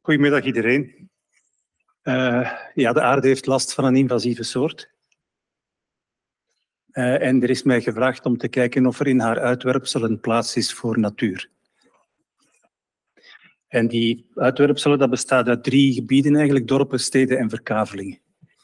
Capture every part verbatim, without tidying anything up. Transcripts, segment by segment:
Goedemiddag iedereen. Uh, ja, de aarde heeft last van een invasieve soort. Uh, en er is mij gevraagd om te kijken of er in haar uitwerpsel een plaats is voor natuur. En die uitwerpselen, dat bestaat uit drie gebieden eigenlijk, dorpen, steden en verkavelingen.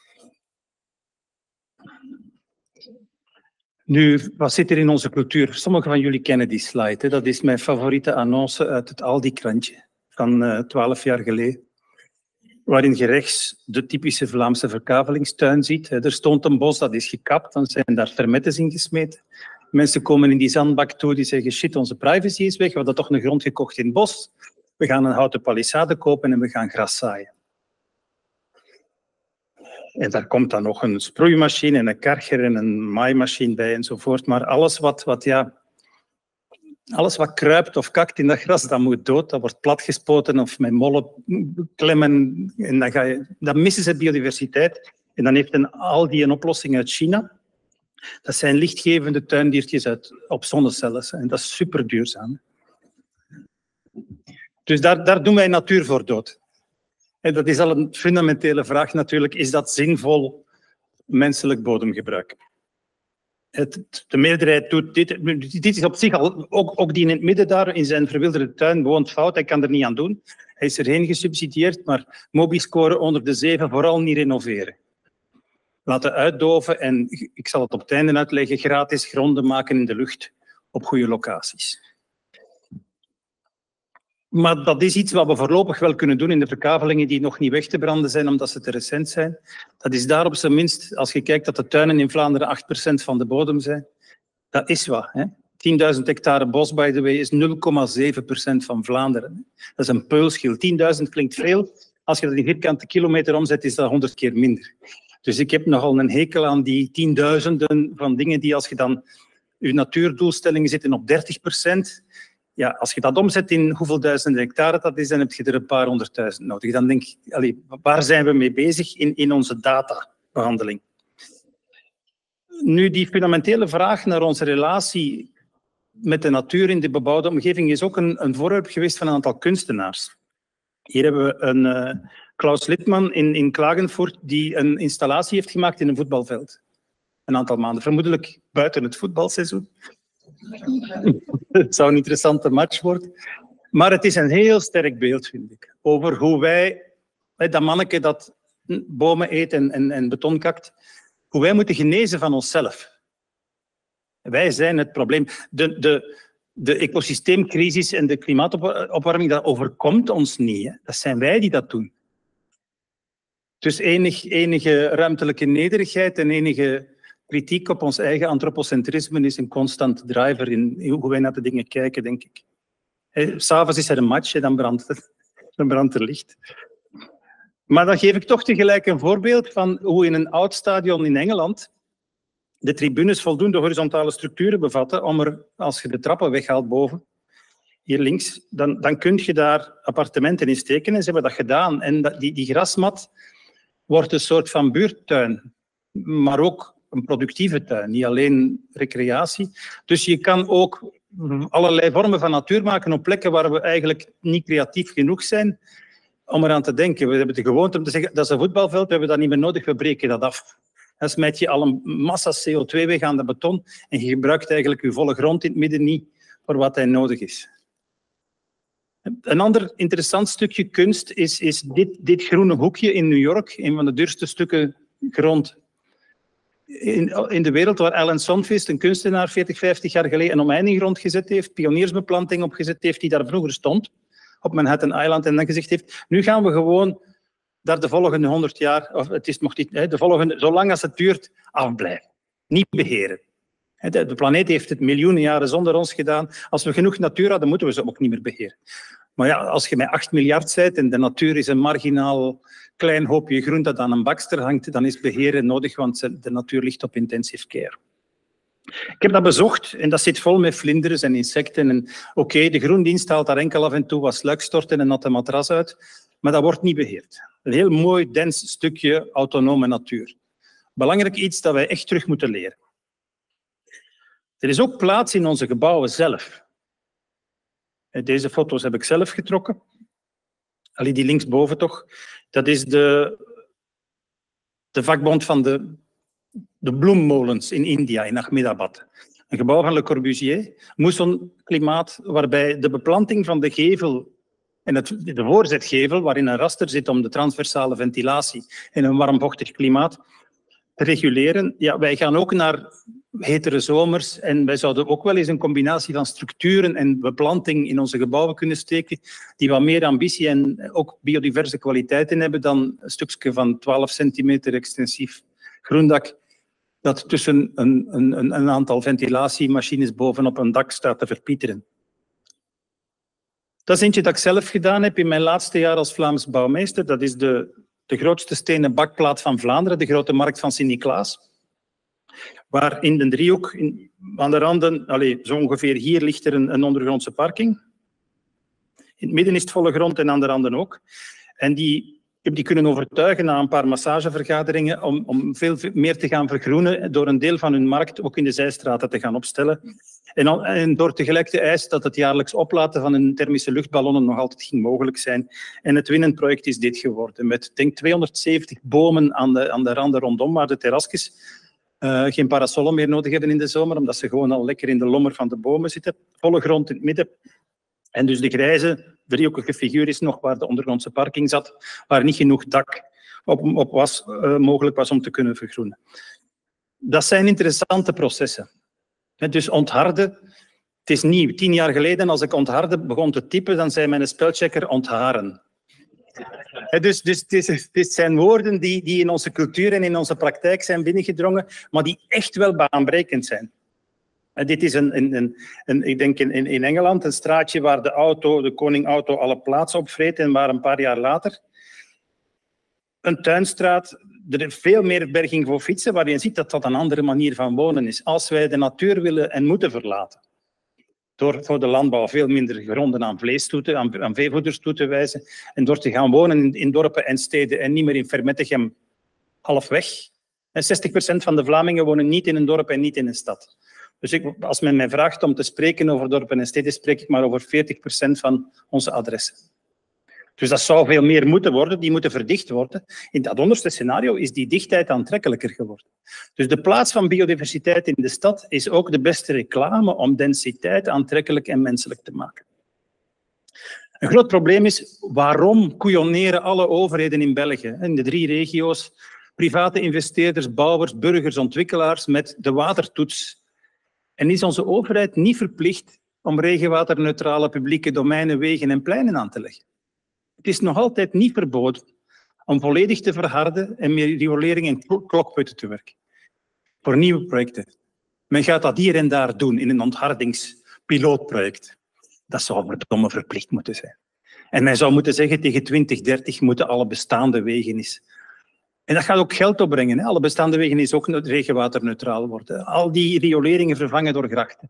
Nu, wat zit er in onze cultuur? Sommigen van jullie kennen die slide. Hè? Dat is mijn favoriete annonce uit het Aldi-krantje van twaalf uh, jaar geleden. Waarin je rechts de typische Vlaamse verkavelingstuin ziet. Er stond een bos, dat is gekapt, dan zijn daar fermettes in gesmeten. Mensen komen in die zandbak toe, die zeggen, shit, onze privacy is weg, we hadden toch een grond gekocht in het bos. We gaan een houten palissade kopen en we gaan gras zaaien. En daar komt dan nog een sproeimachine en een karcher en een maaimachine bij enzovoort. Maar alles wat, wat, ja, alles wat kruipt of kakt in dat gras, dat moet dood. Dat wordt platgespoten of met mollen klemmen. En dan, ga je, dan missen ze biodiversiteit. En dan heeft een Aldi een oplossing uit China. Dat zijn lichtgevende tuindiertjes uit, op zonnecellen. En dat is super duurzaam. Dus daar, daar doen wij natuur voor dood. En dat is al een fundamentele vraag natuurlijk. Is dat zinvol menselijk bodemgebruik? Het, de meerderheid doet dit. Dit is op zich al, ook, ook die in het midden daar in zijn verwilderde tuin woont fout. Hij kan er niet aan doen. Hij is erheen gesubsidieerd, maar Mobiscore onder de zeven vooral niet renoveren. Laten uitdoven en, ik zal het op het einde uitleggen, gratis gronden maken in de lucht op goede locaties. Maar dat is iets wat we voorlopig wel kunnen doen in de verkavelingen die nog niet weg te branden zijn omdat ze te recent zijn. Dat is daar op zijn minst, als je kijkt dat de tuinen in Vlaanderen acht procent van de bodem zijn, dat is wat. Hè? tienduizend hectare bos, by the way, is nul komma zeven procent van Vlaanderen. Dat is een peulschil. tienduizend klinkt veel. Als je dat in vierkante kilometer omzet, is dat honderd keer minder. Dus ik heb nogal een hekel aan die tienduizenden van dingen die als je dan... Je natuurdoelstellingen zitten op dertig procent... Ja, als je dat omzet in hoeveel duizenden hectare dat is, dan heb je er een paar honderdduizend nodig. Dan denk ik, allee, waar zijn we mee bezig in, in onze databehandeling? Nu, die fundamentele vraag naar onze relatie met de natuur in de bebouwde omgeving is ook een, een voorwerp geweest van een aantal kunstenaars. Hier hebben we een uh, Klaus Littmann in, in Klagenfurt die een installatie heeft gemaakt in een voetbalveld. Een aantal maanden, vermoedelijk buiten het voetbalseizoen. Het zou een interessante match worden. Maar het is een heel sterk beeld, vind ik, over hoe wij, dat manneke dat bomen eet en, en, en beton kakt, hoe wij moeten genezen van onszelf. Wij zijn het probleem. De, de, de ecosysteemcrisis en de klimaatopwarming, dat overkomt ons niet. Hè. Dat zijn wij die dat doen. Dus enig, enige ruimtelijke nederigheid en enige... kritiek op ons eigen antropocentrisme is een constante driver in hoe wij naar de dingen kijken, denk ik. S'avonds is er een match en dan brandt er, dan brandt er licht. Maar dan geef ik toch tegelijk een voorbeeld van hoe in een oud stadion in Engeland de tribunes voldoende horizontale structuren bevatten om er, als je de trappen weghaalt boven, hier links, dan, dan kun je daar appartementen in steken en ze hebben dat gedaan. En dat, die, die grasmat wordt een soort van buurttuin, maar ook een productieve tuin, niet alleen recreatie. Dus je kan ook allerlei vormen van natuur maken op plekken waar we eigenlijk niet creatief genoeg zijn om eraan te denken. We hebben de gewoonte om te zeggen, dat is een voetbalveld, we hebben dat niet meer nodig, we breken dat af. Dan smijt je al een massa C O twee weg aan de beton en je gebruikt eigenlijk je volle grond in het midden niet voor wat hij nodig is. Een ander interessant stukje kunst is, is dit, dit groene hoekje in New York, een van de duurste stukken grond In, in de wereld, waar Alan Sonfist, een kunstenaar, veertig, vijftig jaar geleden een omheining rondgezet heeft, pioniersbeplanting opgezet heeft, die daar vroeger stond, op Manhattan Island, en dan gezegd heeft, nu gaan we gewoon daar de volgende honderd jaar, of het is nog niet, de volgende, zolang als het duurt, afblijven. Niet beheren. De planeet heeft het miljoenen jaren zonder ons gedaan. Als we genoeg natuur hadden, moeten we ze ook niet meer beheren. Maar ja, als je met acht miljard bent en de natuur is een marginaal klein hoopje groen dat aan een bakster hangt, dan is beheren nodig, want de natuur ligt op intensive care. Ik heb dat bezocht en dat zit vol met vlinders en insecten. Oké, okay, de groendienst haalt daar enkel af en toe wat sluikstorten en een natte matras uit, maar dat wordt niet beheerd. Een heel mooi, dens stukje autonome natuur. Belangrijk iets dat wij echt terug moeten leren. Er is ook plaats in onze gebouwen zelf. Deze foto's heb ik zelf getrokken. Allee, die linksboven toch. Dat is de, de vakbond van de, de bloemmolens in India, in Ahmedabad. Een gebouw van Le Corbusier. Moesson-klimaat, waarbij de beplanting van de gevel en het, de voorzetgevel, waarin een raster zit om de transversale ventilatie in een warmvochtig klimaat te reguleren. Ja, wij gaan ook naar hetere zomers en wij zouden ook wel eens een combinatie van structuren en beplanting in onze gebouwen kunnen steken die wat meer ambitie en ook biodiverse kwaliteiten hebben dan een stukje van twaalf centimeter extensief groendak dat tussen een, een, een aantal ventilatiemachines bovenop een dak staat te verpieteren. Dat is eentje dat ik zelf gedaan heb in mijn laatste jaar als Vlaams bouwmeester. Dat is de, de grootste stenen bakplaat van Vlaanderen, de grote markt van Sint-Niklaas. Waar in de driehoek, in, aan de randen, allez, zo ongeveer hier ligt er een, een ondergrondse parking. In het midden is het volle grond en aan de randen ook. En die, ik heb die kunnen overtuigen na een paar massagevergaderingen om, om veel meer te gaan vergroenen door een deel van hun markt ook in de zijstraten te gaan opstellen. En, al, en door tegelijk te eisen dat het jaarlijks oplaten van hun thermische luchtballonnen nog altijd ging mogelijk zijn. En het winnend project is dit geworden. Met denk tweehonderdzeventig bomen aan de, aan de randen rondom, waar de terrasjes uh, geen parasollen meer nodig hebben in de zomer, omdat ze gewoon al lekker in de lommer van de bomen zitten. Volle grond in het midden. En dus de grijze driehoekige figuur is nog waar de ondergrondse parking zat, waar niet genoeg dak op, op was, uh, mogelijk was om te kunnen vergroenen. Dat zijn interessante processen. Dus ontharden, het is nieuw. Tien jaar geleden, als ik ontharden begon te typen, dan zei mijn spelchecker ontharen. Dus, dus het, is, het zijn woorden die, die in onze cultuur en in onze praktijk zijn binnengedrongen, maar die echt wel baanbrekend zijn. En dit is een, een, een, een, ik denk in, in Engeland een straatje waar de auto, de koningauto alle plaats opvreet en waar een paar jaar later een tuinstraat, er is veel meer berging voor fietsen, waar je ziet dat dat een andere manier van wonen is. Als wij de natuur willen en moeten verlaten, door voor de landbouw veel minder gronden aan vlees toe te, aan, aan veevoeders toe te wijzen en door te gaan wonen in, in dorpen en steden en niet meer in Vermettegem halfweg. En zestig procent van de Vlamingen wonen niet in een dorp en niet in een stad. Dus ik, als men mij vraagt om te spreken over dorpen en steden, spreek ik maar over veertig procent van onze adressen. Dus dat zou veel meer moeten worden, die moeten verdicht worden. In dat onderste scenario is die dichtheid aantrekkelijker geworden. Dus de plaats van biodiversiteit in de stad is ook de beste reclame om densiteit aantrekkelijk en menselijk te maken. Een groot probleem is, waarom couillonneren alle overheden in België, in de drie regio's, private investeerders, bouwers, burgers, ontwikkelaars, met de watertoets? En is onze overheid niet verplicht om regenwaterneutrale publieke domeinen, wegen en pleinen aan te leggen? Het is nog altijd niet verboden om volledig te verharden en met riolering en klokputten te werken. Voor nieuwe projecten. Men gaat dat hier en daar doen in een onthardingspilootproject. Dat zou verdomme verplicht moeten zijn. En men zou moeten zeggen, tegen twintig dertig moeten alle bestaande wegen eens. En dat gaat ook geld opbrengen. Hè. Alle bestaande wegen is ook regenwaterneutraal worden. Al die rioleringen vervangen door grachten.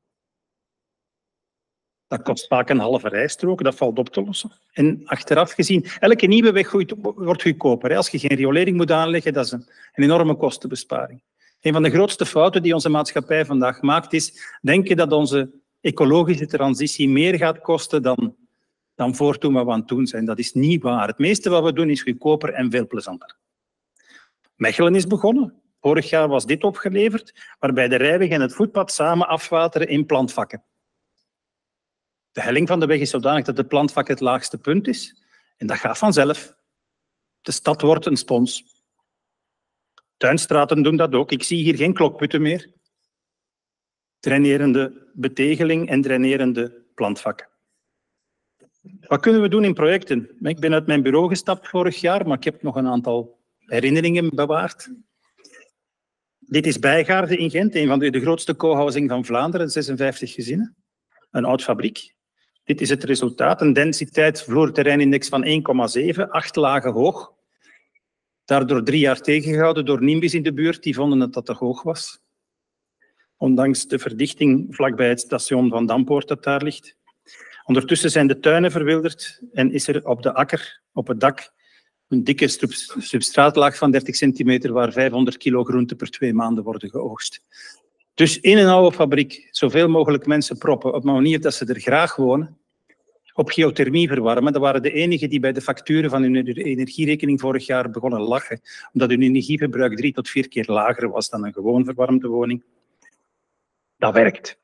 Dat kost vaak een halve rijstrook, dat valt op te lossen. En achteraf gezien, elke nieuwe weg wordt goedkoper. Hè. Als je geen riolering moet aanleggen, dat is een, een enorme kostenbesparing. Een van de grootste fouten die onze maatschappij vandaag maakt, is denken dat onze ecologische transitie meer gaat kosten dan, dan voor toen wat we aan het doen zijn. Dat is niet waar. Het meeste wat we doen is goedkoper en veel plezanter. Mechelen is begonnen. Vorig jaar was dit opgeleverd, waarbij de rijweg en het voetpad samen afwateren in plantvakken. De helling van de weg is zodanig dat het plantvak het laagste punt is. En dat gaat vanzelf. De stad wordt een spons. Tuinstraten doen dat ook. Ik zie hier geen klokputten meer. Drainerende betegeling en drainerende plantvakken. Wat kunnen we doen in projecten? Ik ben uit mijn bureau gestapt vorig jaar, maar ik heb nog een aantal herinneringen bewaard. Dit is Bijgaarde in Gent, een van de, de grootste co-housing van Vlaanderen, zesenvijftig gezinnen. Een oud fabriek. Dit is het resultaat, een densiteit vloerterreinindex van één komma zeven, acht lagen hoog. Daardoor drie jaar tegengehouden door Nimbus in de buurt, die vonden dat dat te hoog was. Ondanks de verdichting vlakbij het station van Dampoort dat daar ligt. Ondertussen zijn de tuinen verwilderd en is er op de akker, op het dak, een dikke substraatlaag van dertig centimeter waar vijfhonderd kilo groenten per twee maanden worden geoogst. Dus in een oude fabriek zoveel mogelijk mensen proppen op een manier dat ze er graag wonen, op geothermie verwarmen. Dat waren de enigen die bij de facturen van hun energierekening vorig jaar begonnen lachen, omdat hun energieverbruik drie tot vier keer lager was dan een gewoon verwarmde woning. Dat werkt.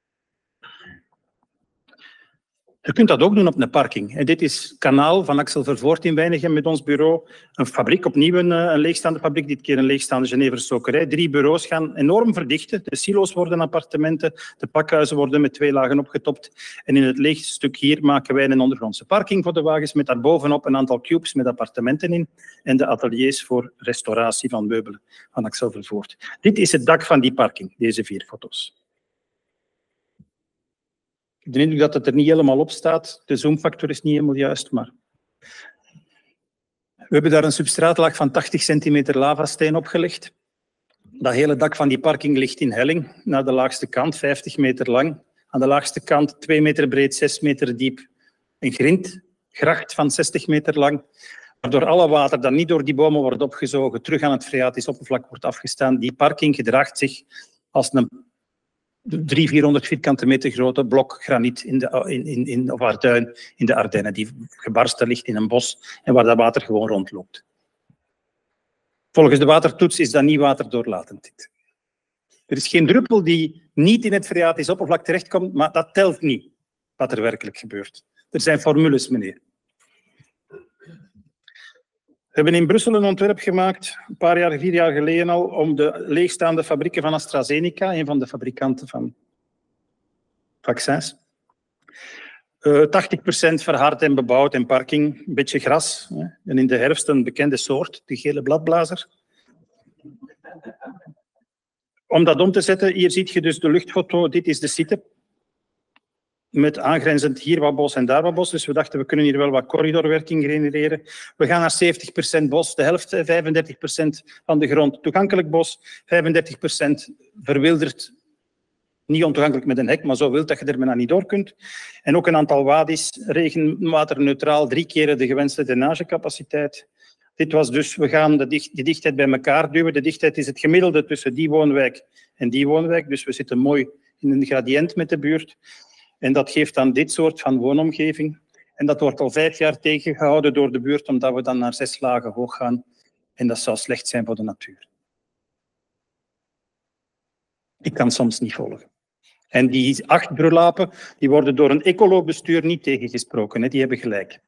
Je kunt dat ook doen op een parking. En dit is Kanaal van Axel Vervoort in Weinigem met ons bureau. Een fabriek, opnieuw een, een leegstaande fabriek, dit keer een leegstaande Geneverstokerij. Drie bureaus gaan enorm verdichten. De silo's worden appartementen, de pakhuizen worden met twee lagen opgetopt. En in het leeg stuk hier maken wij een ondergrondse parking voor de wagens met daarbovenop een aantal cubes met appartementen in en de ateliers voor restauratie van meubelen van Axel Vervoort. Dit is het dak van die parking, deze vier foto's. Ik heb de indruk dat het er niet helemaal op staat. De zoomfactor is niet helemaal juist, maar... We hebben daar een substraatlaag van tachtig centimeter lavasteen opgelegd. Dat hele dak van die parking ligt in helling, naar de laagste kant, vijftig meter lang. Aan de laagste kant twee meter breed, zes meter diep. Een grindgracht van zestig meter lang, waardoor alle water dat niet door die bomen wordt opgezogen, terug aan het freatisch oppervlak wordt afgestaan. Die parking gedraagt zich als een driehonderd, vierhonderd vierkante meter grote blok graniet in de, in, in, in, of Arduin in de Ardennen, die gebarsten ligt in een bos en waar dat water gewoon rondloopt. Volgens de watertoets is dat niet waterdoorlatend. Dit. Er is geen druppel die niet in het freatisch oppervlak terechtkomt, maar dat telt niet wat er werkelijk gebeurt. Er zijn formules, meneer. We hebben in Brussel een ontwerp gemaakt, een paar jaar, vier jaar geleden al, om de leegstaande fabrieken van AstraZeneca, een van de fabrikanten van vaccins, uh, tachtig procent verhard en bebouwd en parking, een beetje gras. Hè. En in de herfst een bekende soort, de gele bladblazer. Om dat om te zetten, hier zie je dus de luchtfoto, dit is de site. Met aangrenzend hier wat bos en daar wat bos. Dus we dachten, we kunnen hier wel wat corridorwerking genereren. We gaan naar zeventig procent bos, de helft, vijfendertig procent van de grond toegankelijk bos, vijfendertig procent verwilderd, niet ontoegankelijk met een hek, maar zo wild dat je er bijna niet door kunt. En ook een aantal wadis, regenwaterneutraal, drie keren de gewenste drainagecapaciteit. Dit was dus, we gaan de, dicht, de dichtheid bij elkaar duwen. De dichtheid is het gemiddelde tussen die woonwijk en die woonwijk. Dus we zitten mooi in een gradient met de buurt. En dat geeft dan dit soort van woonomgeving. En dat wordt al vijf jaar tegengehouden door de buurt, omdat we dan naar zes lagen hoog gaan. En dat zou slecht zijn voor de natuur. Ik kan soms niet volgen. En die acht brulapen, die worden door een ecoloogbestuur niet tegengesproken. Hè. Die hebben gelijk.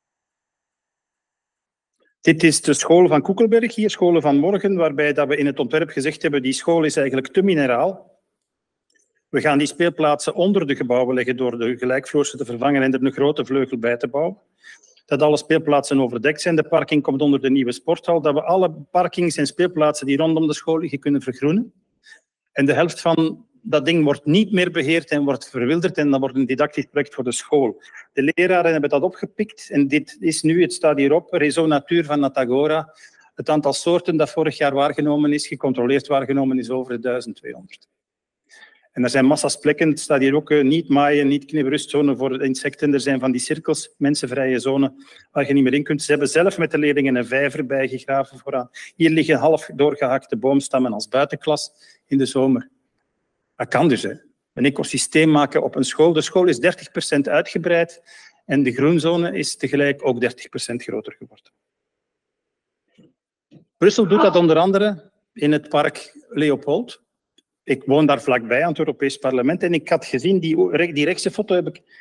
Dit is de school van Koekelberg, hier, Scholen van Morgen, waarbij dat we in het ontwerp gezegd hebben, die school is eigenlijk te mineraal. We gaan die speelplaatsen onder de gebouwen leggen door de gelijkvloerse te vervangen en er een grote vleugel bij te bouwen. Dat alle speelplaatsen overdekt zijn. De parking komt onder de nieuwe sporthal. Dat we alle parkings en speelplaatsen die rondom de school liggen kunnen vergroenen. En de helft van dat ding wordt niet meer beheerd en wordt verwilderd en dat wordt een didactisch project voor de school. De leraren hebben dat opgepikt en dit is nu, het staat hierop, Réseau Natuur van Natagora. Het aantal soorten dat vorig jaar waargenomen is, gecontroleerd waargenomen is over de duizend tweehonderd. En er zijn massa's plekken, het staat hier ook, uh, niet maaien, niet knibberustzone voor insecten. Er zijn van die cirkels, mensenvrije zone, waar je niet meer in kunt. Ze hebben zelf met de leerlingen een vijver bijgegraven vooraan. Hier liggen half doorgehakte boomstammen als buitenklas in de zomer. Dat kan dus, hè. Een ecosysteem maken op een school. De school is dertig procent uitgebreid en de groenzone is tegelijk ook dertig procent groter geworden. Brussel doet dat onder andere in het park Leopold. Ik woon daar vlakbij aan het Europees Parlement en ik had gezien, die, die rechtse foto heb ik...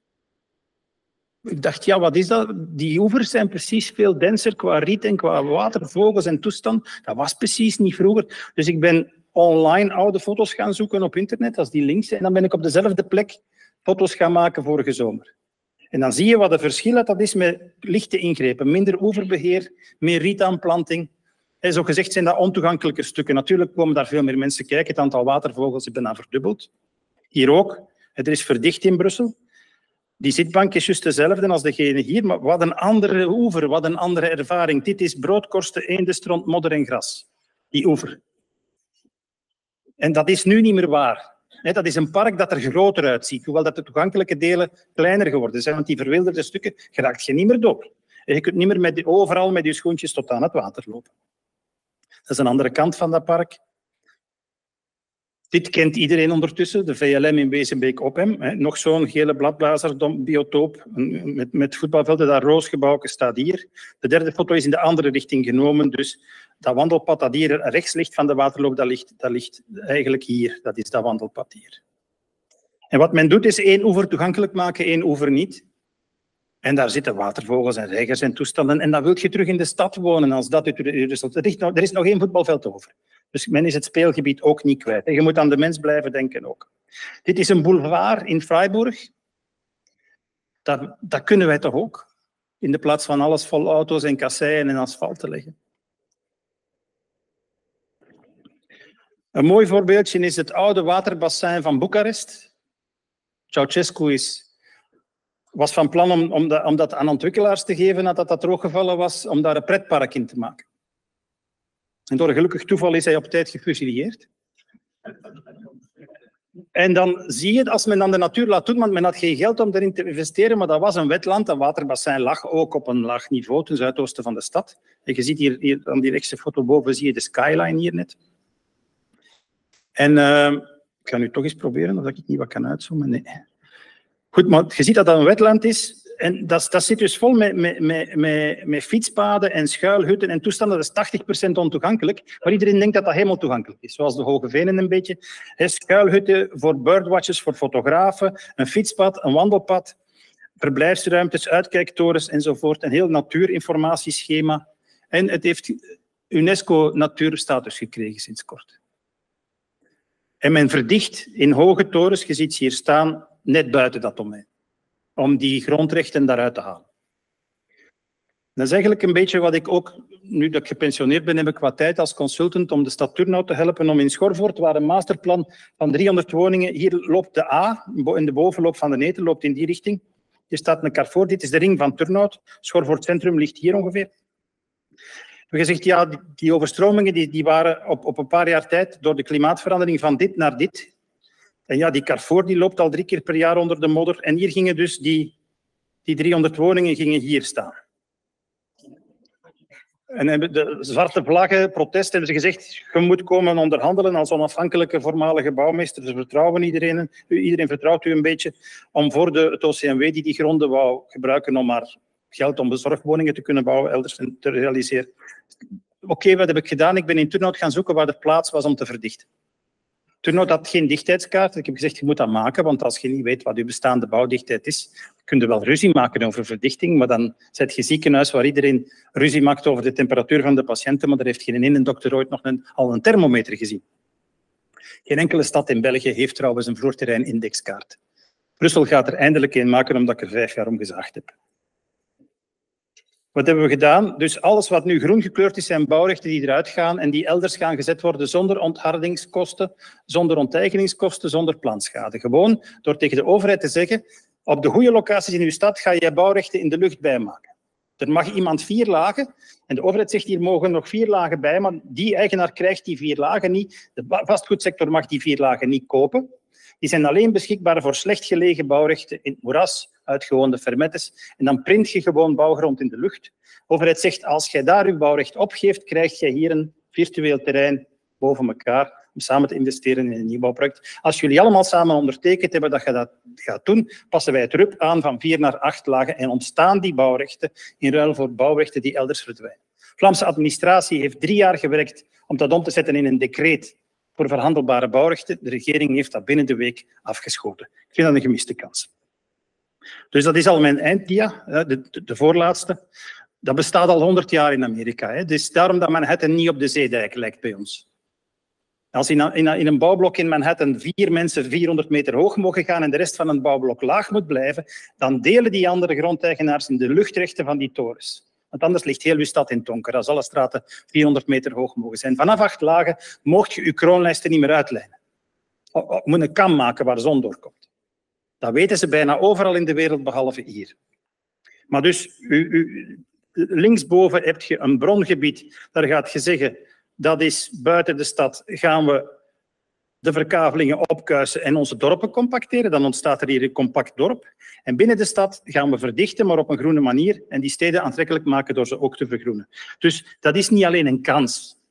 Ik dacht, ja, wat is dat? Die oevers zijn precies veel denser qua riet en qua water, vogels en toestand. Dat was precies niet vroeger. Dus ik ben online oude foto's gaan zoeken op internet, als die links zijn. En dan ben ik op dezelfde plek foto's gaan maken vorige zomer. En dan zie je wat het verschil dat is met lichte ingrepen. Minder oeverbeheer, meer rietaanplanting. En zo gezegd zijn dat ontoegankelijke stukken. Natuurlijk komen daar veel meer mensen kijken. Het aantal watervogels is bijna verdubbeld. Hier ook. Er is verdicht in Brussel. Die zitbank is juist dezelfde als degene hier, maar wat een andere oever, wat een andere ervaring. Dit is broodkorsten, eendenstront, modder en gras. Die oever. En dat is nu niet meer waar. Dat is een park dat er groter uitziet, hoewel dat de toegankelijke delen kleiner geworden zijn, want die verwilderde stukken geraakt je niet meer door. En je kunt niet meer met, overal met je schoentjes tot aan het water lopen. Dat is een andere kant van dat park. Dit kent iedereen ondertussen, de V L M in Wezenbeek-Oppem. Nog zo'n gele bladblazerbiotoop met, met voetbalvelden. Dat roosgebouw staat hier. De derde foto is in de andere richting genomen. Dus dat wandelpad dat hier rechts ligt van de waterloop, dat ligt, dat ligt eigenlijk hier. Dat is dat wandelpad hier. En wat men doet is één oever toegankelijk maken, één oever niet. En daar zitten watervogels en reigers en toestanden. En dan wil je terug in de stad wonen als dat het resultaat is. Er is nog één voetbalveld over. Dus men is het speelgebied ook niet kwijt. En je moet aan de mens blijven denken ook. Dit is een boulevard in Freiburg. Dat, dat kunnen wij toch ook? In de plaats van alles vol auto's en kasseien en asfalt te leggen. Een mooi voorbeeldje is het oude waterbassin van Boekarest. Ceausescu is... was van plan om, om, dat, om dat aan ontwikkelaars te geven nadat dat drooggevallen was, om daar een pretpark in te maken. En door een gelukkig toeval is hij op tijd gefusilleerd. En dan zie je, als men dan de natuur laat doen, want men had geen geld om erin te investeren, maar dat was een wetland, dat waterbassin lag ook op een laag niveau ten zuidoosten van de stad. En je ziet hier, hier aan die rechtse foto boven, zie je de skyline hier net. En uh, ik ga nu toch eens proberen, of ik niet wat kan uitzoomen. Nee. Goed, maar je ziet dat dat een wetland is. En dat, dat zit dus vol met, met, met, met, met fietspaden en schuilhutten en toestanden. Dat is tachtig procent ontoegankelijk. Maar iedereen denkt dat dat helemaal toegankelijk is. Zoals de Hoge Venen een beetje. He, schuilhutten voor birdwatchers, voor fotografen, een fietspad, een wandelpad, verblijfsruimtes, uitkijktorens enzovoort. Een heel natuurinformatieschema. En het heeft UNESCO natuurstatus gekregen sinds kort. En men verdicht in hoge torens, je ziet ze hier staan, net buiten dat domein. Om die grondrechten daaruit te halen. Dat is eigenlijk een beetje wat ik ook, nu dat ik gepensioneerd ben, heb ik wat tijd als consultant om de stad Turnhout te helpen om in Schorvoort, waar een masterplan van driehonderd woningen, hier loopt de A, in de bovenloop van de Netel, loopt in die richting. Hier staat een carrefour, dit is de ring van Turnhout. Schorvoort Centrum ligt hier ongeveer. Je zegt, ja, die, die overstromingen die, die waren op, op een paar jaar tijd door de klimaatverandering van dit naar dit. En ja, die carrefour die loopt al drie keer per jaar onder de modder. En hier gingen dus die, die driehonderd woningen gingen hier staan. En hebben de zwarte vlaggen, protesten, hebben ze gezegd, je moet komen onderhandelen als onafhankelijke voormalige bouwmeester. Ze vertrouwen iedereen, iedereen vertrouwt u een beetje, om voor de, het O C M W die die gronden wou gebruiken om maar geld om bezorgwoningen te kunnen bouwen, elders te realiseren. Oké, okay, wat heb ik gedaan? Ik ben in Turnhout gaan zoeken waar er plaats was om te verdichten. Turnhout had geen dichtheidskaart. Ik heb gezegd, je moet dat maken, want als je niet weet wat je bestaande bouwdichtheid is, kun je wel ruzie maken over verdichting, maar dan zet je ziekenhuis waar iedereen ruzie maakt over de temperatuur van de patiënten, maar daar heeft geen ene dokter ooit nog een, al een thermometer gezien. Geen enkele stad in België heeft trouwens een vloerterrein-indexkaart. Brussel gaat er eindelijk een maken, omdat ik er vijf jaar om gezaagd heb. Wat hebben we gedaan? Dus alles wat nu groen gekleurd is, zijn bouwrechten die eruit gaan en die elders gaan gezet worden zonder onthardingskosten, zonder onteigeningskosten, zonder planschade. Gewoon door tegen de overheid te zeggen, op de goede locaties in uw stad ga je bouwrechten in de lucht bijmaken. Er mag iemand vier lagen en de overheid zegt, hier mogen nog vier lagen bij, maar die eigenaar krijgt die vier lagen niet. De vastgoedsector mag die vier lagen niet kopen. Die zijn alleen beschikbaar voor slecht gelegen bouwrechten in het moeras, uitgewoonde fermettes. En dan print je gewoon bouwgrond in de lucht. De overheid zegt, als jij daar je bouwrecht opgeeft, krijg je hier een virtueel terrein boven elkaar om samen te investeren in een nieuwbouwproject. Als jullie allemaal samen ondertekend hebben dat je dat gaat doen, passen wij het R U P aan van vier naar acht lagen en ontstaan die bouwrechten in ruil voor bouwrechten die elders verdwijnen. De Vlaamse administratie heeft drie jaar gewerkt om dat om te zetten in een decreet voor verhandelbare bouwrechten. De regering heeft dat binnen de week afgeschoten. Ik vind dat een gemiste kans. Dus dat is al mijn einddia, de, de, de voorlaatste. Dat bestaat al honderd jaar in Amerika. Hè. Dus daarom dat Manhattan niet op de zeedijk lijkt bij ons. Als in, in, in een bouwblok in Manhattan vier mensen vierhonderd meter hoog mogen gaan en de rest van het bouwblok laag moet blijven, dan delen die andere grondeigenaars in de luchtrechten van die torens. Want anders ligt heel uw stad in donker, als alle straten vierhonderd meter hoog mogen zijn. Vanaf acht lagen mocht je je kroonlijsten niet meer uitlijnen. Je moet een kam maken waar de zon doorkomt. Dat weten ze bijna overal in de wereld, behalve hier. Maar dus, u, u, linksboven heb je een brongebied. Daar gaat je zeggen, dat is buiten de stad, gaan we de verkavelingen opkuisen en onze dorpen compacteren. Dan ontstaat er hier een compact dorp. En binnen de stad gaan we verdichten, maar op een groene manier. En die steden aantrekkelijk maken door ze ook te vergroenen. Dus dat is niet alleen een kans.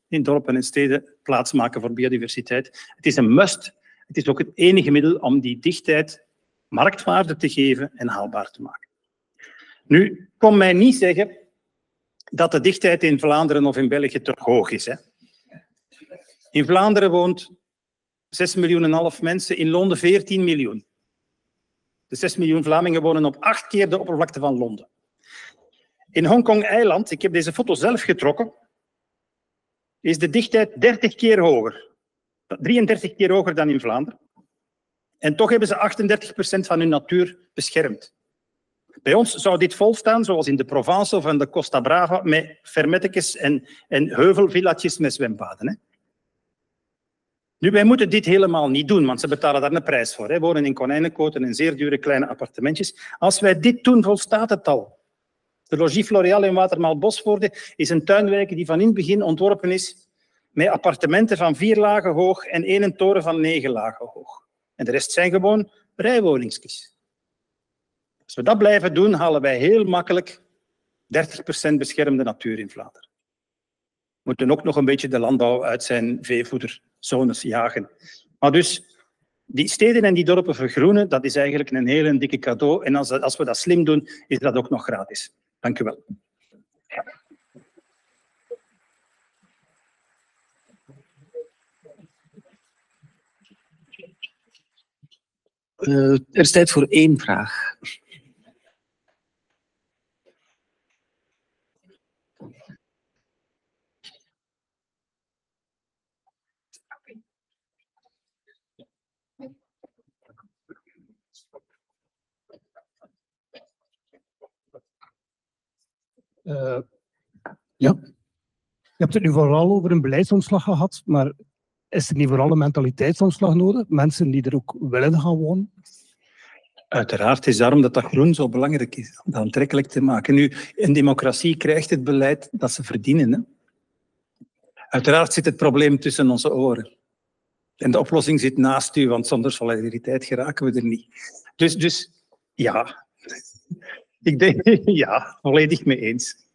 in dorpen en steden plaats maken voor biodiversiteit. Het is een must. Het is ook het enige middel om die dichtheid marktwaarde te geven en haalbaar te maken. Nu, kom mij niet zeggen dat de dichtheid in Vlaanderen of in België te hoog is. Hè. In Vlaanderen woont zes miljoen en half mensen, in Londen veertien miljoen. De zes miljoen Vlamingen wonen op acht keer de oppervlakte van Londen. In Hongkong-eiland, ik heb deze foto zelf getrokken, is de dichtheid dertig keer hoger. drieëndertig keer hoger dan in Vlaanderen. En toch hebben ze achtendertig procent van hun natuur beschermd. Bij ons zou dit volstaan, zoals in de Provence of in de Costa Brava, met fermettekes en, en heuvelvillatjes met zwembaden. Hè. Nu, wij moeten dit helemaal niet doen, want ze betalen daar een prijs voor. Hè. Wonen in konijnenkoten en zeer dure kleine appartementjes. Als wij dit doen, volstaat het al. De Logis Floreal in Watermaal-Bosvoorde is een tuinwijk die van in het begin ontworpen is met appartementen van vier lagen hoog en één toren van negen lagen hoog. En de rest zijn gewoon rijwoningsjes. Als we dat blijven doen, halen wij heel makkelijk dertig procent beschermde natuur in Vlaanderen. We moeten ook nog een beetje de landbouw uit zijn veevoederzones jagen. Maar dus, die steden en die dorpen vergroenen, dat is eigenlijk een hele dikke cadeau. En als, als we dat slim doen, is dat ook nog gratis. Dank u wel. Uh, er is tijd voor één vraag. Uh, ja. Je hebt het nu vooral over een beleidsomslag gehad, maar is er niet vooral een mentaliteitsomslag nodig? Mensen die er ook willen gaan wonen? Uiteraard is daarom dat dat groen zo belangrijk is, om dat aantrekkelijk te maken. Nu, een democratie krijgt het beleid dat ze verdienen. Hè? Uiteraard zit het probleem tussen onze oren. En de oplossing zit naast u, want zonder solidariteit geraken we er niet. Dus, dus ja, ik denk, ja, volledig mee eens.